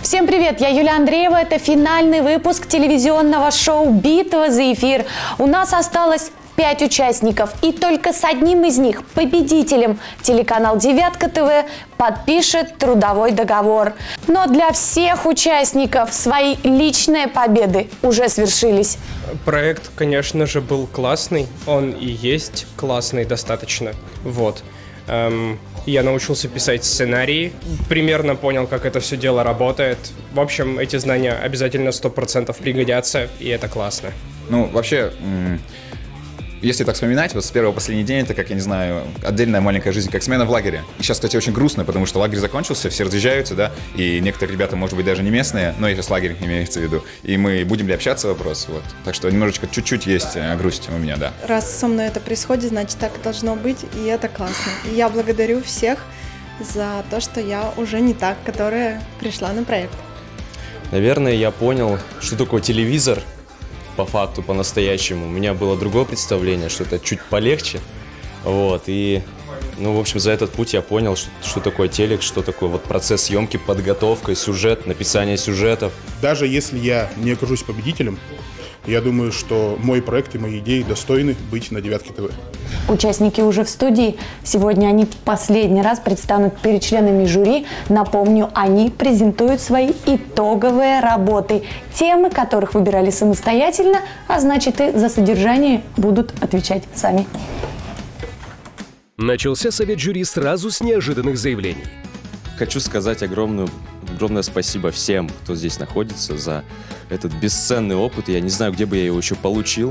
Всем привет, я Юлия Андреева. Это финальный выпуск телевизионного шоу «Битва за эфир». У нас осталось 5 участников, и только с одним из них, победителем, телеканал «Девятка ТВ» подпишет трудовой договор. Но для всех участников свои личные победы уже свершились. Проект, конечно же, был классный, он и есть классный достаточно, вот. Я научился писать сценарии, примерно понял, как это все дело работает. В общем, эти знания обязательно 100% пригодятся, и это классно. Ну, вообще, если так вспоминать, вот с первого по последний день, это, как, я не знаю, отдельная маленькая жизнь, как смена в лагере. И сейчас, кстати, очень грустно, потому что лагерь закончился, все разъезжаются, да, и некоторые ребята, может быть, даже не местные, но сейчас лагерь имеется в виду. И мы будем ли общаться, вопрос, вот. Так что немножечко, чуть-чуть есть грусть у меня, да. Раз со мной это происходит, значит, так и должно быть, и это классно. И я благодарю всех за то, что я уже не та, которая пришла на проект. Наверное, я понял, что такое телевизор. По факту, по-настоящему. У меня было другое представление, что это чуть полегче. Вот, и, ну, в общем, за этот путь я понял, что такое телек, что такое вот процесс съемки, подготовка, сюжет, написание сюжетов. Даже если я не окажусь победителем, я думаю, что мой проект и мои идеи достойны быть на «Девятке ТВ». Участники уже в студии. Сегодня они последний раз предстанут перед членами жюри. Напомню, они презентуют свои итоговые работы. Темы, которых выбирали самостоятельно, а значит и за содержание будут отвечать сами. Начался совет жюри сразу с неожиданных заявлений. Хочу сказать огромное спасибо всем, кто здесь находится, за этот бесценный опыт. Я не знаю, где бы я его еще получил.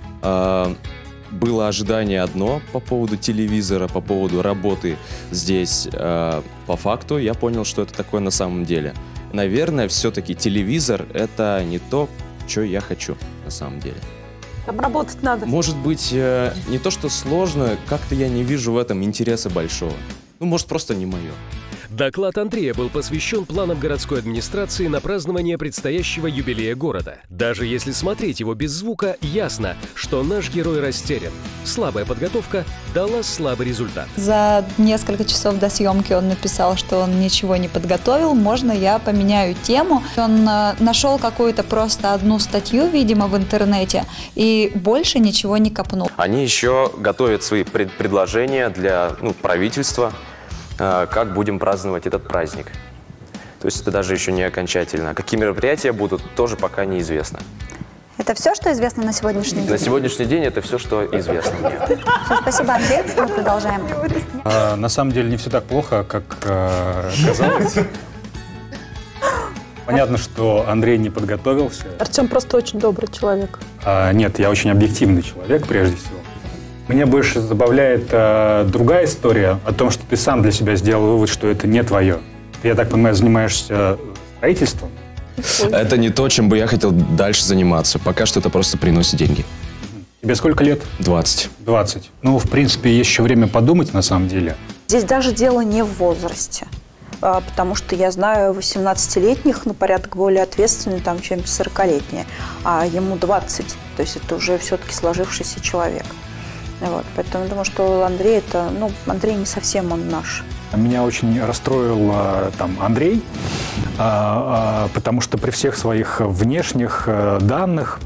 Было ожидание одно по поводу телевизора, по поводу работы здесь. По факту я понял, что это такое на самом деле. Наверное, все-таки телевизор — это не то, что я хочу на самом деле. Обработать надо. Может быть, не то, что сложно, как-то я не вижу в этом интереса большого. Ну, может, просто не мое. Доклад Андрея был посвящен планам городской администрации на празднование предстоящего юбилея города. Даже если смотреть его без звука, ясно, что наш герой растерян. Слабая подготовка дала слабый результат. За несколько часов до съемки он написал, что он ничего не подготовил, можно я поменяю тему. Он нашел какую-то просто одну статью, видимо, в интернете, и больше ничего не копнул. Они еще готовят свои предложения для правительства, как будем праздновать этот праздник. То есть это даже еще не окончательно. Какие мероприятия будут, тоже пока неизвестно. Это все, что известно на сегодняшний день? На сегодняшний день это все, что известно. Все, спасибо, Андрей. Мы продолжаем. На самом деле не все так плохо, как казалось. Понятно, что Андрей не подготовился. Артем просто очень добрый человек. Нет, я очень объективный человек, прежде всего. Меня больше забавляет другая история о том, что ты сам для себя сделал вывод, что это не твое. Ты, я так понимаю, занимаешься строительством? Это не то, чем бы я хотел дальше заниматься. Пока что это просто приносит деньги. Тебе сколько лет? 20. 20. Ну, в принципе, есть еще время подумать, на самом деле. Здесь даже дело не в возрасте. Потому что я знаю 18-летних на порядок более ответственных, чем 40-летние. А ему 20. То есть это уже все-таки сложившийся человек. Вот, поэтому я думаю, что Андрей Андрей не совсем он наш. Меня очень расстроил Андрей, потому что при всех своих внешних данных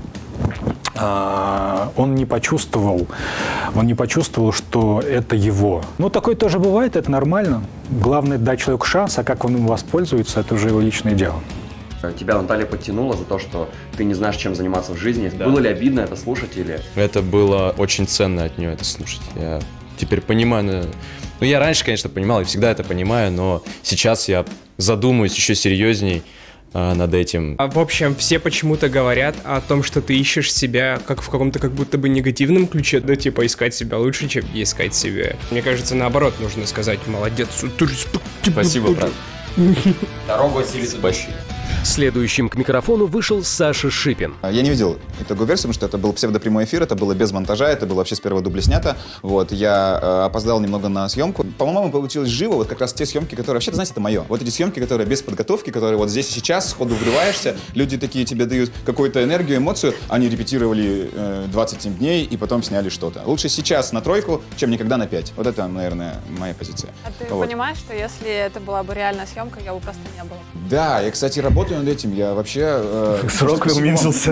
он не почувствовал, что это его. Ну, такое тоже бывает, это нормально. Главное — дать человеку шанс, а как он им воспользуется, это уже его личное дело. Тебя Наталья подтянула за то, что ты не знаешь, чем заниматься в жизни. Да. Было ли обидно это слушать или... Это было очень ценно от нее это слушать. Я теперь понимаю... Ну, я раньше, конечно, понимал, и всегда это понимаю, но сейчас я задумаюсь еще серьезней над этим. В общем, все почему-то говорят о том, что ты ищешь себя как в каком-то как будто бы негативном ключе, да, типа искать себя лучше, чем искать себя. Мне кажется, наоборот, нужно сказать: молодец. Спасибо, брат. Дорогу осилит. Спасибо. Следующим к микрофону вышел Саша Шипин. Я не видел итоговую версию, потому что это был псевдопрямой эфир, это было без монтажа, это было вообще с первого дубля снято. Вот, я опоздал немного на съемку. По-моему, получилось живо, вот как раз те съемки, которые, вообще, знаете, это мое. Вот эти съемки, которые без подготовки, которые вот здесь и сейчас, сходу врываешься, люди такие тебе дают какую-то энергию, эмоцию, они репетировали 27 дней и потом сняли что-то. Лучше сейчас на 3, чем никогда на 5. Вот это, наверное, моя позиция. А ты понимаешь, что если это была бы реальная съемка, я бы просто не было? Да, я, кстати, работаю над этим. Я вообще... Срок уменьшился.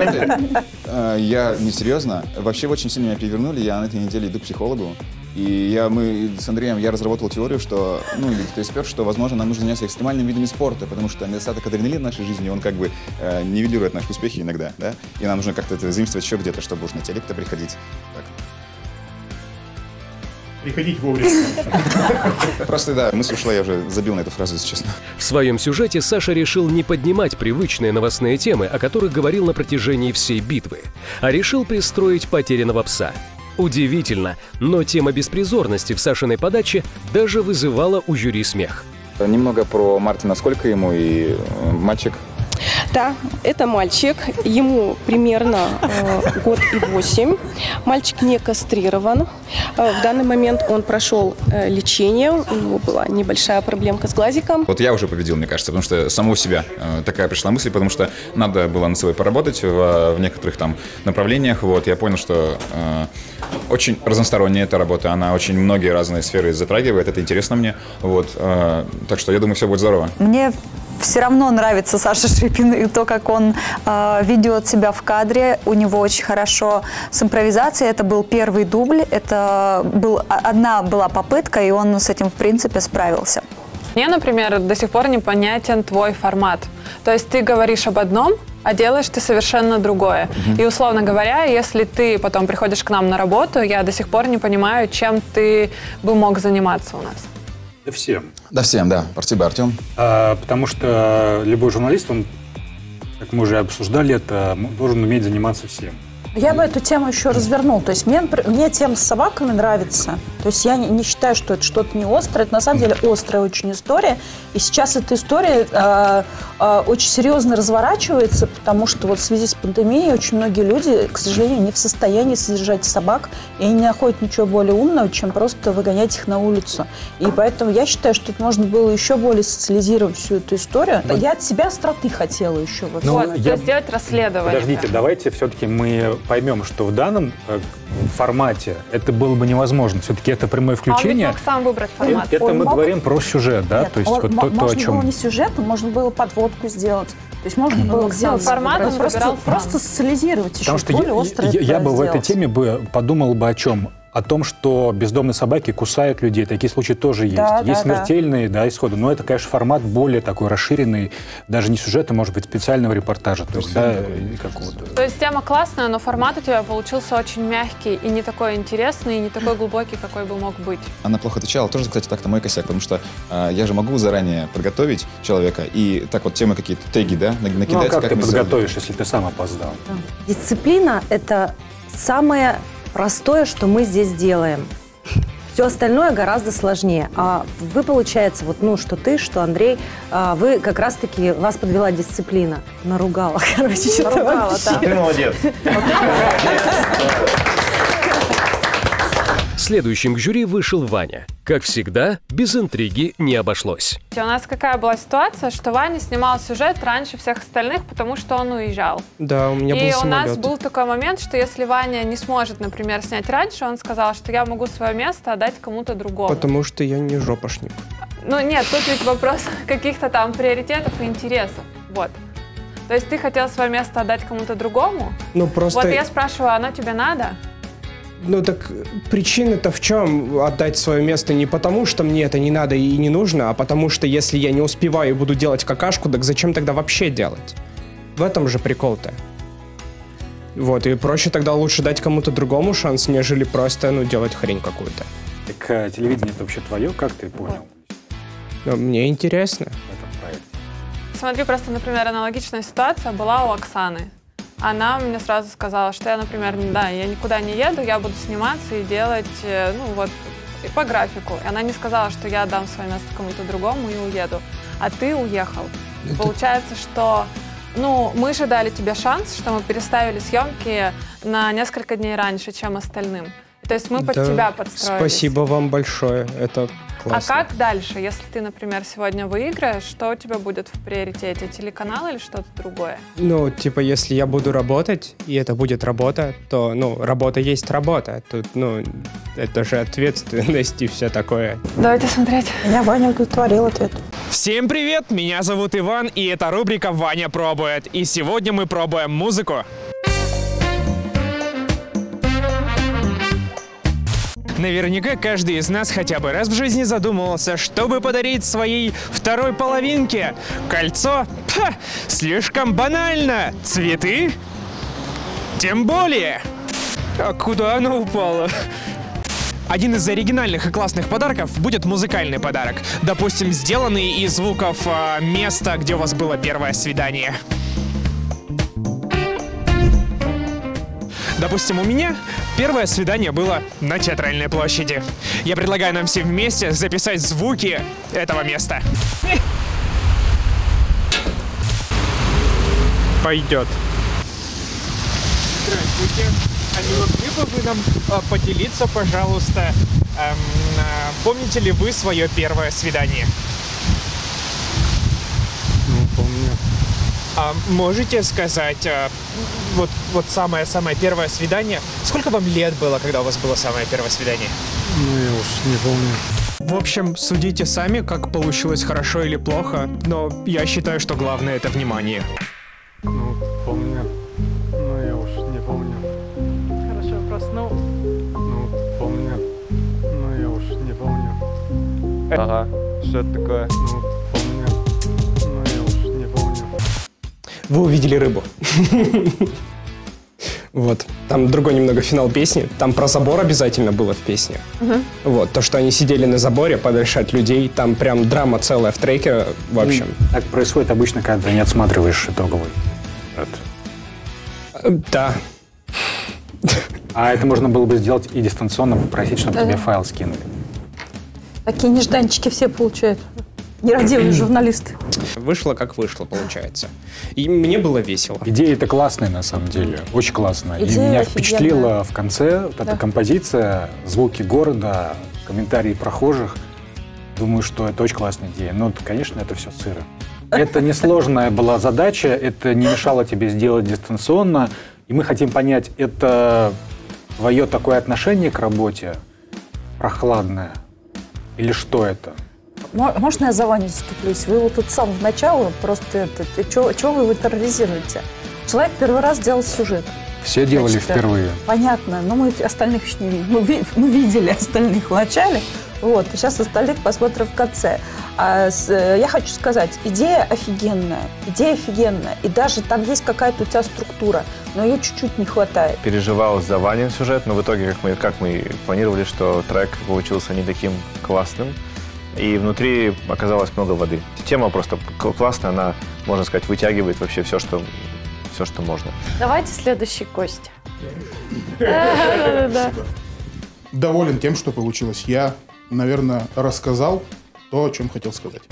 Я не серьезно. Вообще очень сильно меня перевернули. Я на этой неделе иду к психологу. И мы с Андреем, я разработал теорию, что, или кто спер, что, возможно, нам нужно заняться экстремальными видами спорта, потому что недостаток адреналина в нашей жизни, он как бы нивелирует наши успехи иногда, да? И нам нужно как-то это заимствовать еще где-то, чтобы уж на телек-то приходить. Так. Приходить вовремя. Просто, да, мысль ушла, я уже забил на эту фразу, если честно. В своем сюжете Саша решил не поднимать привычные новостные темы, о которых говорил на протяжении всей битвы, а решил пристроить потерянного пса. Удивительно, но тема беспризорности в Сашиной подаче даже вызывала у жюри смех. Немного про Мартина, сколько ему и мальчик? Да, это мальчик, ему примерно год и 8. Мальчик не кастрирован. В данный момент он прошел лечение, у него была небольшая проблемка с глазиком. Вот я уже победил, мне кажется, потому что саму себя такая пришла мысль, потому что надо было над собой поработать в некоторых там направлениях. Вот, я понял, что очень разносторонняя эта работа, она очень многие разные сферы затрагивает, это интересно мне. Вот, так что я думаю, все будет здорово. Мне все равно нравится Саша Шипин и то, как он ведет себя в кадре. У него очень хорошо с импровизацией. Это был первый дубль, одна была попытка, и он с этим, в принципе, справился. Мне, например, до сих пор непонятен твой формат. То есть ты говоришь об одном, а делаешь ты совершенно другое. И, условно говоря, если ты потом приходишь к нам на работу, я до сих пор не понимаю, чем ты бы мог заниматься у нас. Да всем. Да всем, да. Спасибо, Артем. Потому что любой журналист, он, как мы уже обсуждали, это должен уметь заниматься всем. Я бы эту тему еще развернул. То есть мне тема с собаками нравится. То есть я не считаю, что это что-то не острое. Это на самом деле острая очень история. И сейчас эта история очень серьезно разворачивается, потому что вот в связи с пандемией очень многие люди, к сожалению, не в состоянии содержать собак. И они не находят ничего более умного, чем просто выгонять их на улицу. И поэтому я считаю, что тут можно было еще более социализировать всю эту историю. Я от себя остроты хотела еще. Вот, то есть сделать расследование. Подождите, давайте все-таки мы поймем, что в данном формате это было бы невозможно. Все-таки это прямое включение. Он мог сам выбрать формат. Это мы говорим про сюжет, да? Нет, то есть вот то, о чем... Можно было не сюжет, можно было подводку сделать. То есть можно было сделать формат, он выбирал просто социализировать еще Потому более острое. Я бы в этой теме подумал бы о чем? О том, что бездомные собаки кусают людей. Такие случаи тоже есть. Есть смертельные исходы. Но это, конечно, формат более такой расширенный. Даже не сюжета, может быть, специального репортажа. То есть, какого-то. То есть тема классная, но формат у тебя получился очень мягкий и не такой интересный, и не такой глубокий, какой бы мог быть. Она плохо отвечала. Тоже, кстати, так-то мой косяк. Потому что я же могу заранее подготовить человека и так вот темы какие-то, теги, да, накидать. Ну, а как ты подготовишь, если ты сам опоздал? Дисциплина – это самое простое, что мы здесь делаем. Все остальное гораздо сложнее. А вы, получается, что ты, что Андрей, вы как раз-таки, вас подвела дисциплина. Наругала, короче. Наругала, да. Ты молодец. Следующим к жюри вышел Ваня. Как всегда, без интриги не обошлось. У нас какая была ситуация, что Ваня снимал сюжет раньше всех остальных, потому что он уезжал. Да, у меня был самолет. И у нас был такой момент, что если Ваня не сможет, например, снять раньше, он сказал, что я могу свое место отдать кому-то другому. Потому что я не жопошник. Ну нет, тут ведь вопрос каких-то там приоритетов и интересов. Вот. То есть ты хотел свое место отдать кому-то другому? Ну просто... Вот я спрашиваю, оно тебе надо? Ну так причина-то в чем отдать свое место? Не потому, что мне это не надо и не нужно, а потому что если я не успеваю и буду делать какашку, так зачем тогда вообще делать? В этом же прикол-то. Вот, и проще тогда лучше дать кому-то другому шанс, нежели просто, делать хрень какую-то. Так телевидение это вообще твое, как ты понял? Ну, мне интересно. Смотри, просто, например, аналогичная ситуация была у Оксаны. Она мне сразу сказала, что я, например, я никуда не еду, я буду сниматься и делать, и по графику. И она не сказала, что я отдам свое место кому-то другому и уеду. А ты уехал. Получается, что мы же дали тебе шанс, что мы переставили съемки на несколько дней раньше, чем остальным. То есть мы под тебя подстроились. Спасибо вам большое, это классно. А как дальше? Если ты, например, сегодня выиграешь, что у тебя будет в приоритете? Телеканал или что-то другое? Если я буду работать, и это будет работа, то, работа есть работа. Тут, это же ответственность и все такое. Давайте смотреть. Меня Ваня удовлетворил ответ. Всем привет, меня зовут Иван, и это рубрика «Ваня пробует». И сегодня мы пробуем музыку. Наверняка каждый из нас хотя бы раз в жизни задумывался, чтобы подарить своей второй половинке. Кольцо? Слишком банально. Цветы? Тем более. А куда оно упало? Один из оригинальных и классных подарков будет музыкальный подарок. Допустим, сделанный из звуков места, где у вас было первое свидание. Допустим, у меня первое свидание было на Театральной площади. Я предлагаю нам всем вместе записать звуки этого места. Пойдет. Здравствуйте. А не могли бы вы нам поделиться, пожалуйста, помните ли вы свое первое свидание? Помню. А можете сказать, вот самое-самое первое свидание? Сколько вам лет было, когда у вас было самое первое свидание? Я уж не помню. В общем, судите сами, как получилось, хорошо или плохо, но я считаю, что главное — это внимание. Помню. Я уж не помню. Хороший вопрос. Помню. Я уж не помню. Ага, что это такое? Помню. Я уж не помню. Вы увидели рыбу. Вот. Там другой немного финал песни. Там про забор обязательно было в песне. Вот. То, что они сидели на заборе подальше от людей. Там прям драма целая в треке. В общем. Так происходит обычно, когда не отсматриваешь итоговый. Да. А это можно было бы сделать и дистанционно, попросить, чтобы тебе файл скинули. Такие нежданчики все получают. Нерадивые журналисты. Вышло, как вышло, получается. И мне было весело. Идея-то классная, на самом деле. Очень классная. И Идея меня офигенная. впечатлила в конце вот эта композиция, звуки города, комментарии прохожих. Думаю, что это очень классная идея. Но, конечно, это все сыро. Это несложная была задача, это не мешало тебе сделать дистанционно. И мы хотим понять, это твое такое отношение к работе прохладное? Или что это? Можно я за Ваню заступлюсь? Вы вот тут с самого начала просто чего вы его терроризируете? Человек первый раз делал сюжет. Все делали впервые. Понятно, но мы остальных еще не видели. Мы видели остальных в начале, вот, и сейчас остальных посмотрим в конце. Я хочу сказать, идея офигенная, и даже там есть какая-то у тебя структура, но ее чуть-чуть не хватает. Переживал за Ванин сюжет, но в итоге, как мы планировали, что трек получился не таким классным, и внутри оказалось много воды. Тема просто классная, она, можно сказать, вытягивает вообще все, что можно. Давайте следующий Костя. Доволен тем, что получилось. Я, наверное, рассказал то, о чем хотел сказать.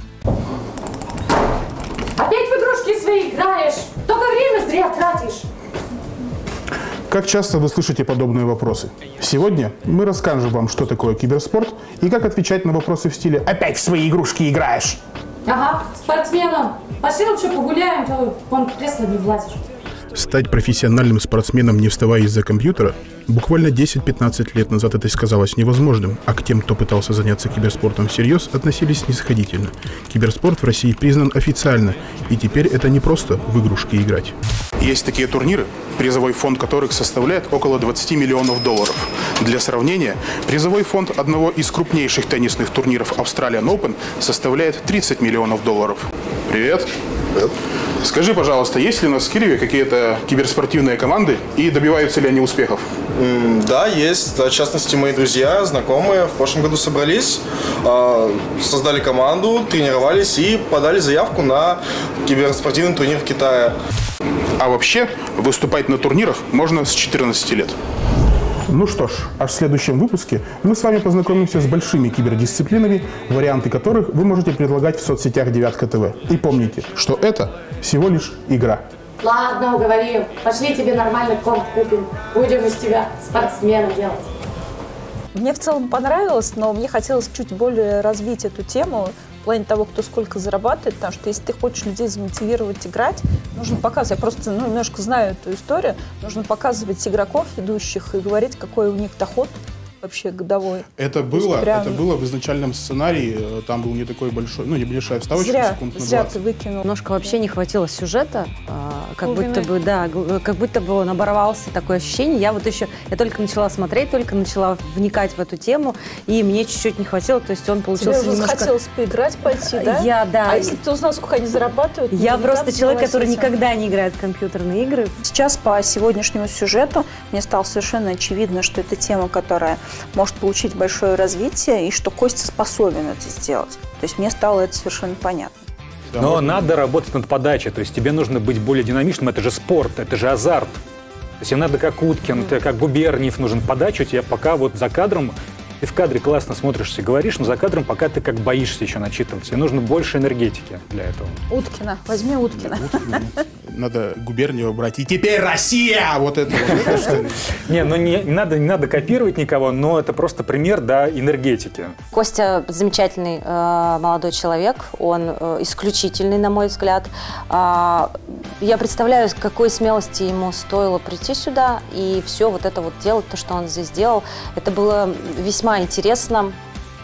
Опять в игрушки свои играешь? Только время зря тратишь. Как часто вы слышите подобные вопросы? Сегодня мы расскажем вам, что такое киберспорт и как отвечать на вопросы в стиле «Опять в свои игрушки играешь?» Ага, спортсменом. Пошли лучше погуляем, то вон в кресло не влазишь. Стать профессиональным спортсменом, не вставая из-за компьютера, буквально 10-15 лет назад это казалось невозможным, а к тем, кто пытался заняться киберспортом всерьез, относились снисходительно. Киберспорт в России признан официально, и теперь это не просто в игрушки играть. Есть такие турниры, призовой фонд которых составляет около 20 миллионов долларов. Для сравнения, призовой фонд одного из крупнейших теннисных турниров Australian Open составляет 30 миллионов долларов. Привет. Привет. Скажи, пожалуйста, есть ли у нас в Кирове какие-то киберспортивные команды и добиваются ли они успехов? Да, есть. В частности, мои друзья, знакомые в прошлом году собрались, создали команду, тренировались и подали заявку на киберспортивный турнир в Китае. А вообще, выступать на турнирах можно с 14 лет. Ну что ж, аж в следующем выпуске мы с вами познакомимся с большими кибердисциплинами, варианты которых вы можете предлагать в соцсетях Девятка ТВ. И помните, что это всего лишь игра. Ладно, уговорил. Пошли тебе нормальный комп купим. Будем из тебя спортсмена делать. Мне в целом понравилось, но мне хотелось чуть более развить эту тему в плане того, кто сколько зарабатывает, потому что если ты хочешь людей замотивировать играть, нужно показывать, я просто немножко знаю эту историю, нужно показывать игроков, ведущих, и говорить, какой у них доход вообще годовой. Это было в изначальном сценарии, там был не такой большой, небольшая вставочка, секунд на 20. Зря ты выкинул. Немножко вообще не хватило сюжета, как будто бы он оборвался, такое ощущение. Я только начала смотреть, только начала вникать в эту тему, и мне чуть-чуть не хватило, то есть он получился Тебе уже захотелось поиграть, пойти, да? А если бы ты узнал, сколько они зарабатывают? Я просто человек, который никогда не играет в компьютерные игры. Сейчас по сегодняшнему сюжету мне стало совершенно очевидно, что это тема, которая может получить большое развитие, и что Костя способен это сделать. То есть мне стало это совершенно понятно. Но надо работать над подачей, то есть тебе нужно быть более динамичным, это же спорт, это же азарт. То есть надо как Уткин, ты как Губерниев нужен подачу, тебе пока вот за кадром, ты в кадре классно смотришься, говоришь, но за кадром пока ты как боишься еще начитываться, тебе нужно больше энергетики для этого. Уткина, возьми Уткина. Надо Губерниева брать. И теперь Россия! Вот это что ли? Не надо копировать никого, но это просто пример, да, энергетики. Костя замечательный молодой человек, он исключительный, на мой взгляд. Я представляю, с какой смелости ему стоило прийти сюда и все вот это вот делать, то, что он здесь делал. Это было весьма интересно.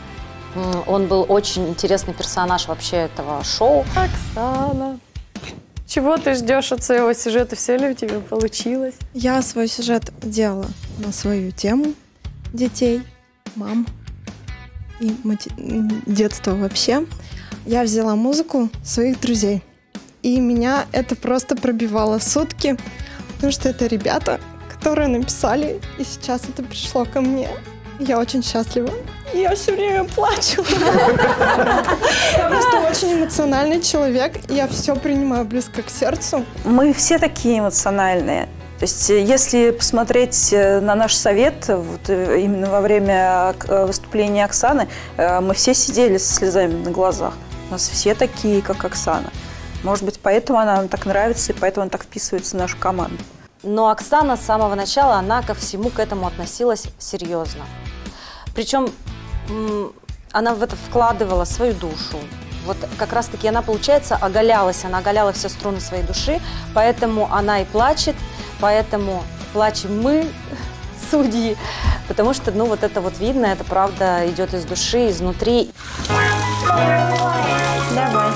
Он был очень интересный персонаж вообще этого шоу. Оксана. Чего ты ждешь от своего сюжета? Все ли у тебя получилось? Я свой сюжет делала на свою тему детей, мам и детства вообще. Я взяла музыку своих друзей, и меня это просто пробивало сутки, потому что это ребята, которые написали, и сейчас это пришло ко мне. Я очень счастлива. Я все время плачу. Я просто очень эмоциональный человек, и я все принимаю близко к сердцу. Мы все такие эмоциональные. То есть, если посмотреть на наш совет, вот именно во время выступления Оксаны, мы все сидели со слезами на глазах. У нас все такие, как Оксана. Может быть, поэтому она нам так нравится, и поэтому она так вписывается в нашу команду. Но Оксана с самого начала, она ко всему к этому относилась серьезно. Причем она в это вкладывала свою душу. Вот как раз-таки она, получается, оголялась, она оголяла все струны своей души, поэтому она и плачет, поэтому плачем мы, судьи, потому что, вот это вот видно, это правда идет из души, изнутри. Давай.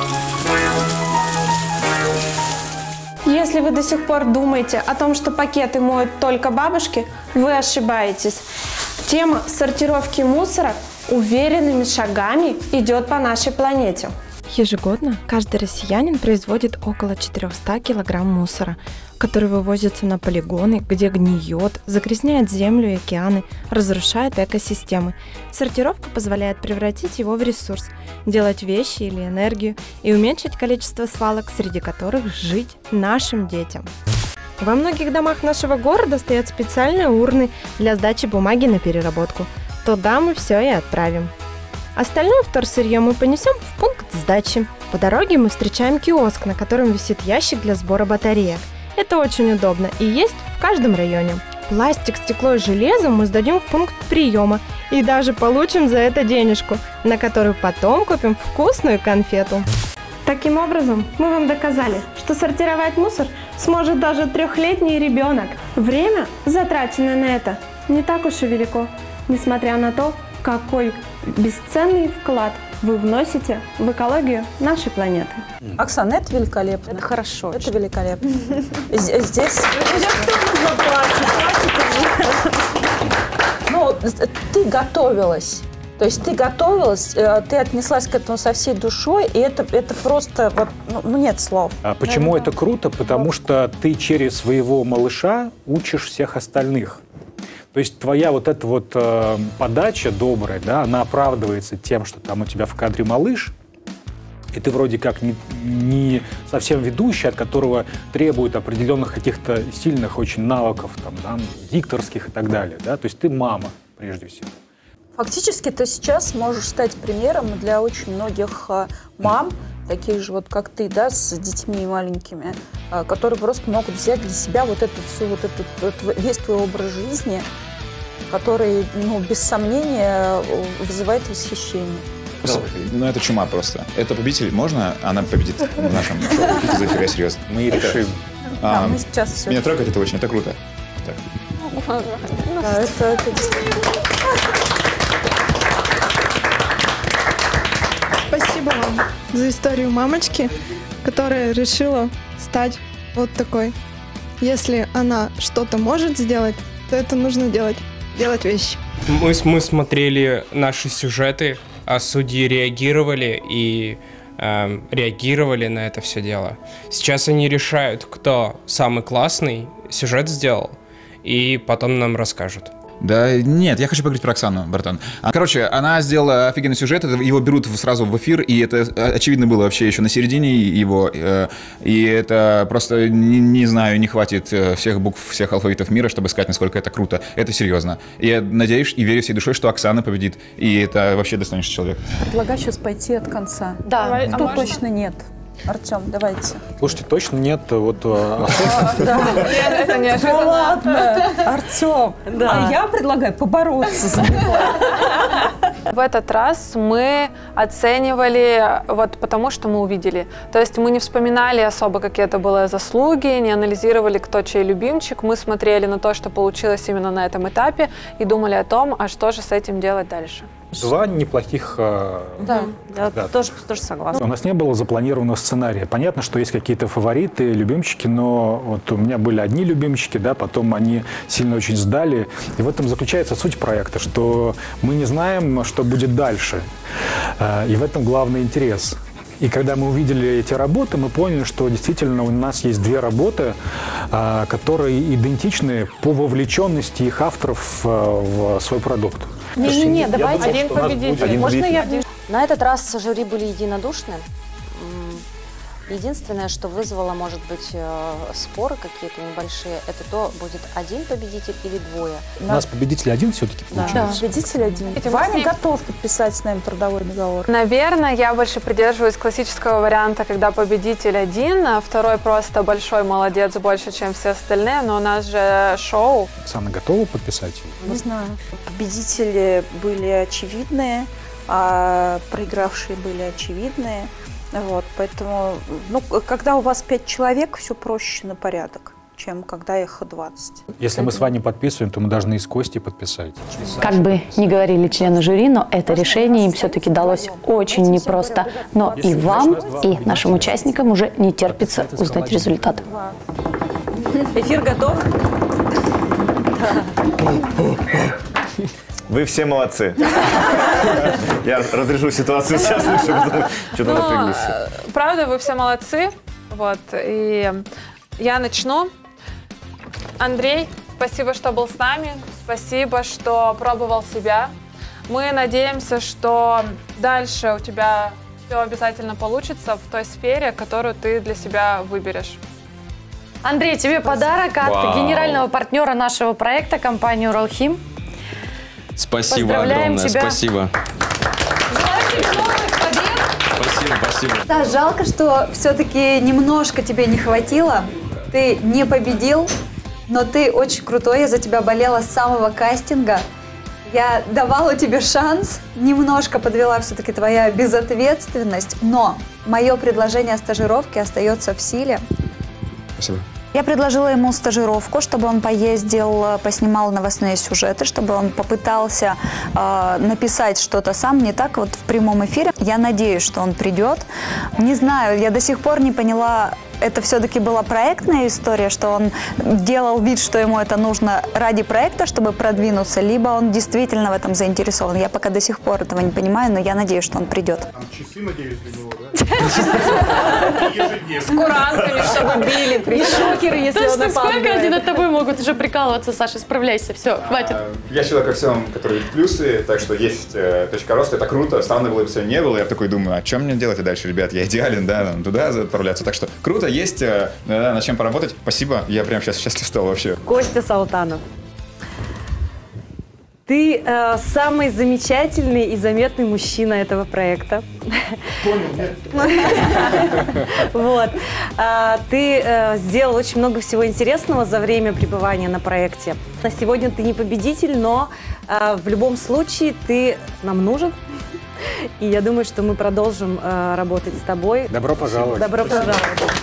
Если вы до сих пор думаете о том, что пакеты моют только бабушки, вы ошибаетесь. Тема сортировки мусора уверенными шагами идет по нашей планете. Ежегодно каждый россиянин производит около 400 килограмм мусора, который вывозится на полигоны, где гниет, загрязняет землю и океаны, разрушает экосистемы. Сортировка позволяет превратить его в ресурс, делать вещи или энергию и уменьшить количество свалок, среди которых жить нашим детям. Во многих домах нашего города стоят специальные урны для сдачи бумаги на переработку. Туда мы все и отправим. Остальное вторсырье мы понесем в пункт сдачи. По дороге мы встречаем киоск, на котором висит ящик для сбора батареек. Это очень удобно и есть в каждом районе. Пластик, стекло и железо мы сдадим в пункт приема и даже получим за это денежку, на которую потом купим вкусную конфету. Таким образом, мы вам доказали, что сортировать мусор сможет даже 3-летний ребенок. Время, затраченное на это, не так уж и велико, несмотря на то, какой бесценный вклад вы вносите в экологию нашей планеты. Оксана, это великолепно. Это хорошо. Это великолепно. Здесь... Ну, ты готовилась. То есть ты готовилась, ты отнеслась к этому со всей душой, и это просто, нет слов. А почему это круто? Потому что ты через своего малыша учишь всех остальных. То есть твоя вот эта вот подача добрая, да, она оправдывается тем, что там у тебя в кадре малыш, и ты вроде как не совсем ведущий, от которого требуют определенных каких-то сильных очень навыков, там, да, дикторских и так далее. Да? То есть ты мама, прежде всего. Фактически ты сейчас можешь стать примером для очень многих мам, таких же вот как ты, да, с детьми маленькими, которые просто могут взять для себя вот это все, весь твой образ жизни, который, ну, без сомнения вызывает восхищение. Ну, это чума просто. Это победитель. Можно? Она победит в нашем шоу. За эфир, я серьезно. Мы решим. Да, мы сейчас все. Меня трогает, это очень, это круто. Так. Да, это действительно. Спасибо вам за историю мамочки, которая решила стать вот такой. Если она что-то может сделать, то это нужно делать вещи. Мы смотрели наши сюжеты, а судьи реагировали и реагировали на это все дело. Сейчас они решают, кто самый классный сюжет сделал, и потом нам расскажут. Да нет, я хочу поговорить про Оксану, братан. Короче, она сделала офигенный сюжет, его берут сразу в эфир, и это очевидно было вообще еще на середине его. И это просто, не знаю, не хватит всех букв, всех алфавитов мира, чтобы сказать, насколько это круто. Это серьезно. Я надеюсь и верю всей душой, что Оксана победит, и это вообще достоинственный человек. Предлагаю сейчас пойти от конца. Да. Тут точно нет. Артем, давайте. Слушайте, точно нет вот... Это неожиданно. Ладно, Артем. А я предлагаю побороться за него. В этот раз мы оценивали вот потому, что мы увидели. То есть мы не вспоминали особо, какие это были заслуги, не анализировали, кто чей любимчик. Мы смотрели на то, что получилось именно на этом этапе, и думали о том, а что же с этим делать дальше. Два неплохих... Да, я тоже согласна. У нас не было запланированного сценария. Понятно, что есть какие-то фавориты, любимчики, но вот у меня были одни любимчики, да, потом они сильно очень сдали. И в этом заключается суть проекта, что мы не знаем, что будет дальше. И в этом главный интерес. И когда мы увидели эти работы, мы поняли, что действительно у нас есть две работы, которые идентичны по вовлеченности их авторов в свой продукт. Не-не-не, давайте. Один победитель. Можно я? На этот раз жюри были единодушны. Единственное, что вызвало, может быть, споры какие-то небольшие, это то, будет один победитель или двое. У нас победитель один все-таки получился. Да, победитель один. Ваня готов подписать с нами трудовой договор. Наверное, я больше придерживаюсь классического варианта, когда победитель один, а второй просто большой молодец, больше, чем все остальные, но у нас же шоу. Оксана готова подписать? Не знаю. Победители были очевидные, а проигравшие были очевидные. Вот, поэтому, ну, когда у вас 5 человек, все проще на порядок, чем когда их 20. Если мы с вами подписываем, то мы должны и с Костей подписать. Как бы ни говорили члены жюри, но это решение им все-таки далось очень непросто. Но и вам, и нашим участникам уже не терпится узнать результат. Эфир готов? Вы все молодцы. Я разрешу ситуацию сейчас, чтобы что-то напряглись. Правда, вы все молодцы. Вот, и я начну. Андрей, спасибо, что был с нами. Спасибо, что пробовал себя. Мы надеемся, что дальше у тебя все обязательно получится в той сфере, которую ты для себя выберешь. Андрей, тебе подарок от генерального партнера нашего проекта, компании «Уралхим». Спасибо огромное, тебя. Спасибо. Спасибо. Да, жалко, что все-таки немножко тебе не хватило. Ты не победил, но ты очень крутой. Я за тебя болела с самого кастинга. Я давала тебе шанс. Немножко подвела все-таки твоя безответственность. Но мое предложение о стажировке остается в силе. Спасибо. Я предложила ему стажировку, чтобы он поездил, поснимал новостные сюжеты, чтобы он попытался написать что-то сам, не так вот в прямом эфире. Я надеюсь, что он придет. Не знаю, я до сих пор не поняла, это все-таки была проектная история, что он делал вид, что ему это нужно ради проекта, чтобы продвинуться, либо он действительно в этом заинтересован. Я пока до сих пор этого не понимаю, но я надеюсь, что он придет. Часы, надеюсь, для него, да? С куранками, чтобы били, шокеры, если он опаздывает. Сколько они над тобой могут уже прикалываться, Саша, справляйся, все, хватит. Я человек ко всем, который видит плюсы, так что есть точка роста, это круто, странно было бы, если не было. Я такой думаю, а что мне делать и дальше, ребят, я идеален, да, там, туда отправляться. Так что круто, есть над чем поработать. Спасибо, я прям сейчас счастлив стал вообще. Костя Салтанов. Ты самый замечательный и заметный мужчина этого проекта. Понял, нет? Вот. Ты сделал очень много всего интересного за время пребывания на проекте. На сегодня ты не победитель, но в любом случае ты нам нужен. И я думаю, что мы продолжим работать с тобой. Добро пожаловать. Добро пожаловать.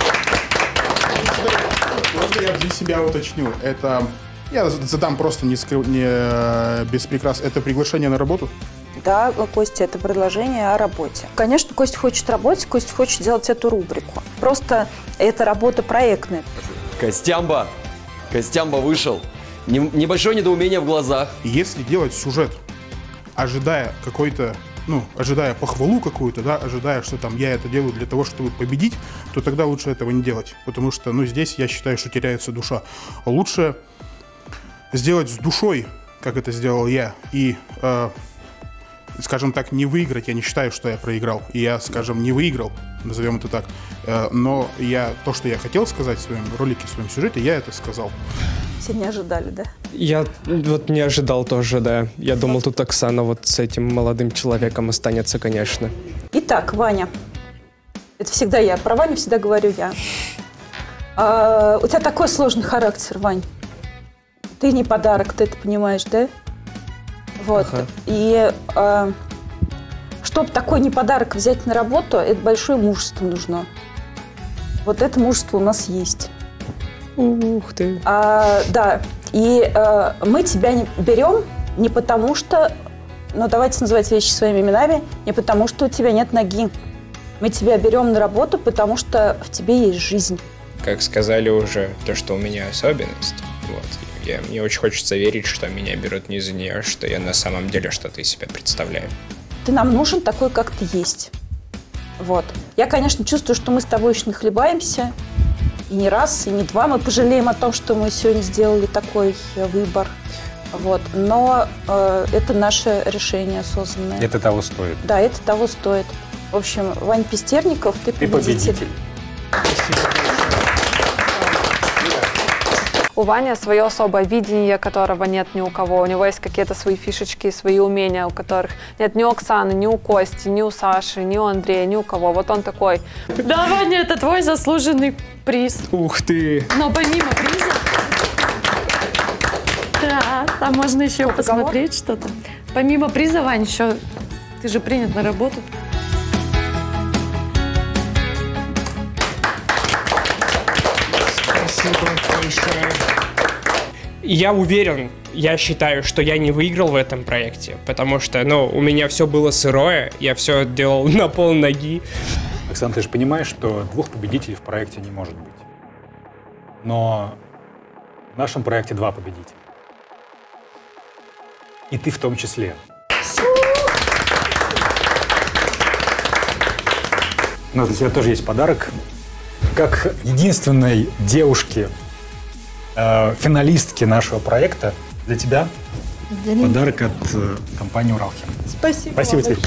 Можно я для себя уточню? Это... Я задам просто не без прикрас. Это приглашение на работу? Да, Костя, это предложение о работе. Конечно, Костя хочет работать, Костя хочет делать эту рубрику. Просто это работа проектная. Костямба вышел. Небольшое недоумение в глазах. Если делать сюжет, ожидая какой-то, ожидая похвалу какую-то, да, ожидая, что там я это делаю для того, чтобы победить, то тогда лучше этого не делать. Потому что, здесь я считаю, что теряется душа. Лучше сделать с душой, как это сделал я, и, скажем так, не выиграть. Я не считаю, что я проиграл. И я, скажем, не выиграл, назовем это так. Но то, что я хотел сказать в своем ролике, в своем сюжете, я это сказал. Все не ожидали, да? Я вот не ожидал тоже, да. Я думал, тут Оксана вот с этим молодым человеком останется, конечно. Итак, Ваня. Это всегда я. Про Ваню всегда говорю я. У тебя такой сложный характер, Вань. Ты не подарок, ты это понимаешь, да? Вот. Ага. И чтобы такой не подарок взять на работу, это большое мужество нужно. Вот это мужество у нас есть. Ух ты. Да. И мы тебя не берем не потому что, давайте называть вещи своими именами, не потому что у тебя нет ноги. Мы тебя берем на работу, потому что в тебе есть жизнь. Как сказали уже, то, что у меня особенность, вот. Мне очень хочется верить, что меня берут не из-за нее, что я на самом деле что-то из себя представляю. Ты нам нужен такой, как ты есть. Вот. Я, конечно, чувствую, что мы с тобой еще нахлебаемся. И не раз, и не два мы пожалеем о том, что мы сегодня сделали такой выбор. Вот. Но это наше решение осознанное. Это того стоит. Да, это того стоит. В общем, Вань Пестерников, ты победитель. У Вани свое особое видение, которого нет ни у кого. У него есть какие-то свои фишечки, свои умения, у которых нет ни у Оксаны, ни у Кости, ни у Саши, ни у Андрея, ни у кого. Вот он такой. Да, Ваня, это твой заслуженный приз. Ух ты! Но помимо приза... Да, там можно еще посмотреть что-то. Помимо приза, Вань, еще ты же принят на работу. Спасибо большое. Я уверен, я считаю, что я не выиграл в этом проекте, потому что, у меня все было сырое, я все делал на полноги. Оксана, ты же понимаешь, что двух победителей в проекте не может быть. Но в нашем проекте 2 победителя. И ты в том числе. У нас для тебя тоже есть подарок. Как единственной девушке, финалистки нашего проекта, для тебя подарок от компании «Уралхим». Спасибо. Спасибо тебе.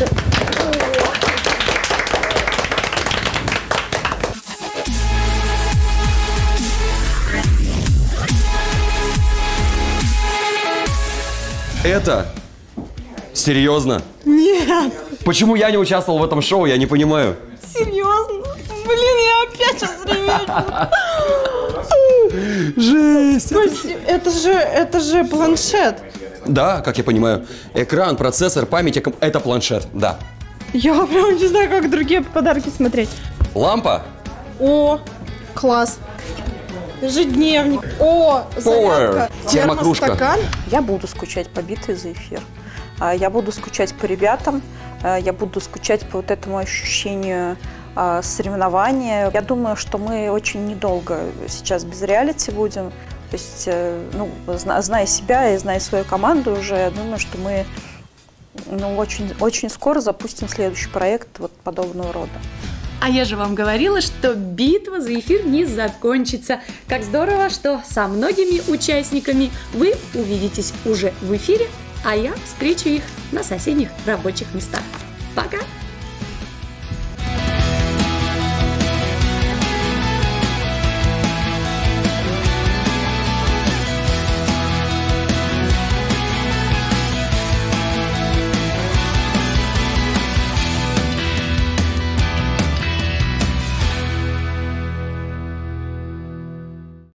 Это? Серьезно? Нет. Почему я не участвовал в этом шоу, я не понимаю. Серьезно? Блин, я опять сейчас ревела. Жесть. Это же планшет. Да, как я понимаю. Экран, процессор, память, это планшет, да. Я прям не знаю, как другие подарки смотреть. Лампа? О, класс. Ежедневник. О, зарядка. Термокружка. Я буду скучать по битве за эфир. Я буду скучать по ребятам. Я буду скучать по вот этому ощущению соревнования. Я думаю, что мы очень недолго сейчас без реалити будем. То есть, зная себя и зная свою команду уже, я думаю, что мы очень, очень скоро запустим следующий проект вот подобного рода. А я же вам говорила, что битва за эфир не закончится. Как здорово, что со многими участниками вы увидитесь уже в эфире, а я встречу их на соседних рабочих местах. Пока!